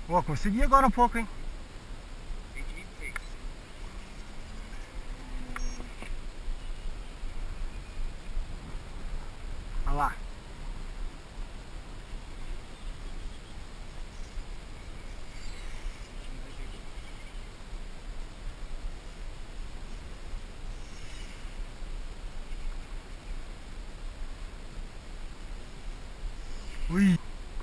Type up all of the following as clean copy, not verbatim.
Ó, consegui agora um pouco, hein? 126. Olha lá. Ui.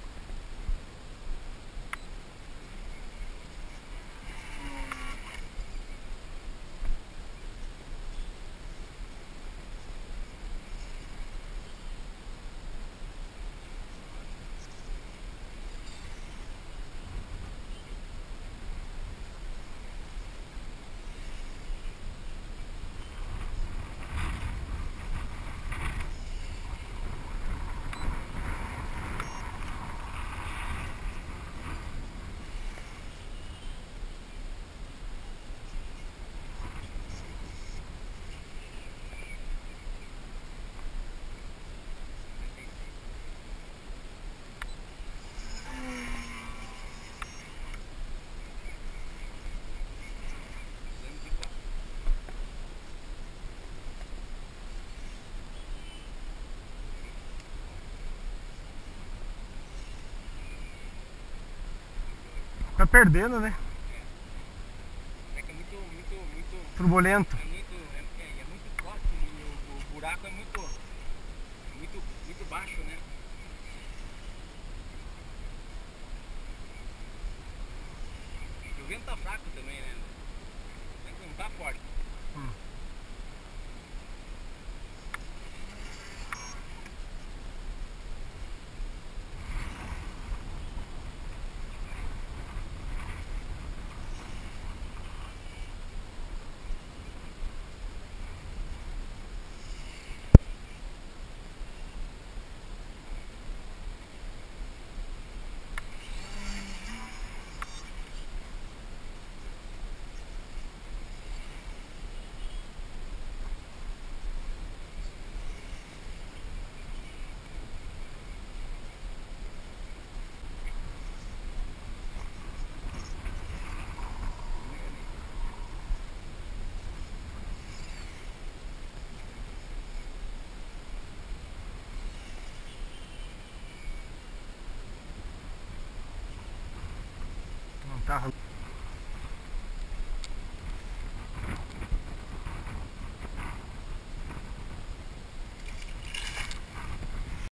Tá perdendo, né? É que é muito Turbulento. é muito forte e o buraco é muito baixo, né? E o vento tá fraco também, né? O vento não tá forte. Não tá.